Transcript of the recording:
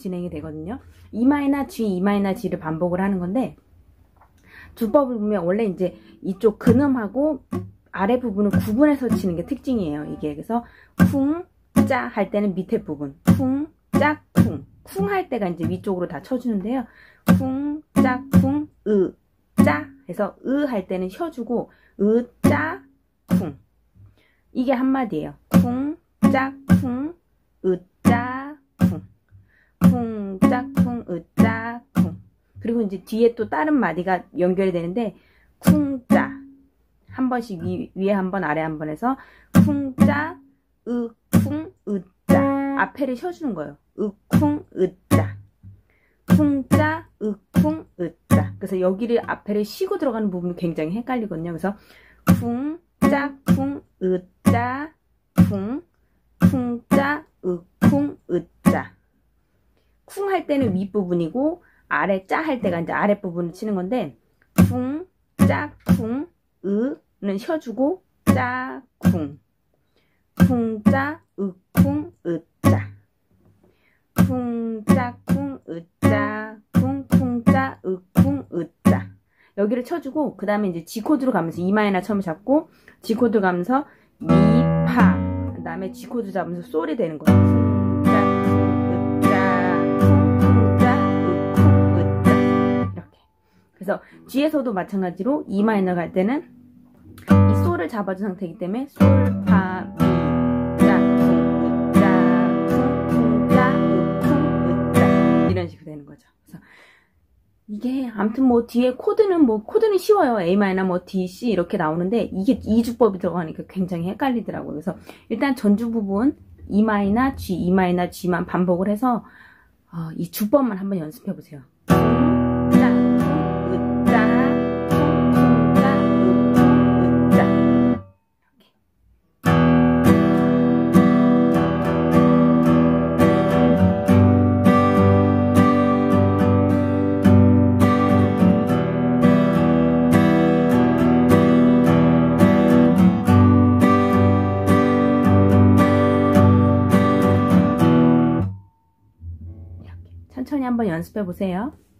진행이 되거든요. 이마이나 G, 이마이나 G를 반복을 하는 건데, 주법을 보면 원래 이제 이쪽 근음하고 아래 부분을 구분해서 치는 게 특징이에요. 이게 그래서 쿵, 짜 할 때는 밑에 부분, 쿵, 짜, 쿵. 쿵 할 때가 이제 위쪽으로 다 쳐주는데요. 쿵, 짜, 쿵, 짜 해서 할 때는 혀주고 짜, 쿵. 이게 한마디예요. 쿵, 짜, 쿵, 짜, 쿵. 쿵, 짜, 쿵, 짜, 쿵. 그리고 이제 뒤에 또 다른 마디가 연결이 되는데 쿵, 짜. 한 번씩 위에 한 번, 아래 한 번 해서 쿵, 짜, 쿵, 짜. 앞에를 셔주는 거예요. 쿵, 짜. 쿵, 짜, 쿵, 짜. 그래서 여기를 앞에를 쉬고 들어가는 부분이 굉장히 헷갈리거든요. 그래서 쿵, 짜, 쿵, 짜, 쿵, 쿵, 짜, 쿵, 짜. 쿵 할 때는 윗부분이고 아래 짜 할 때가 이제 아랫부분을 치는 건데 쿵, 짜, 쿵, 는 셔주고 짜, 쿵. 쿵, 짜, 쿵, 짜. 쿵, 짜, 쿵, 짜. 쿵, 쿵, 짜, 쿵, 짜. 여기를 쳐주고 그 다음에 이제 G 코드로 가면서 이마이나 처음 잡고 G 코드 가면서 미, 파. 그 다음에 G 코드 잡으면서 솔이 되는 거예요. 쿵, 짜, 쿵, 짜. 쿵, 쿵, 짜, 쿵, 짜. 이렇게. 그래서 G에서도 마찬가지로 이마이너 갈 때는 이 솔을 잡아준 상태이기 때문에 솔, 파, 미, 짜, 쿵, 짜, 쿵, 짜, 쿵, 짜. 이런 식으로 되는 거죠. 그래서 이게 아무튼 뭐 뒤에 코드는 쉬워요. A 마이너 뭐 D, C 이렇게 나오는데 이게 이주법이 들어가니까 굉장히 헷갈리더라고요. 그래서 일단 전주 부분 E 마이너 G, E 마이너 G만 반복을 해서 이 주법만 한번 연습해 보세요. 천천히 한번 연습해 보세요.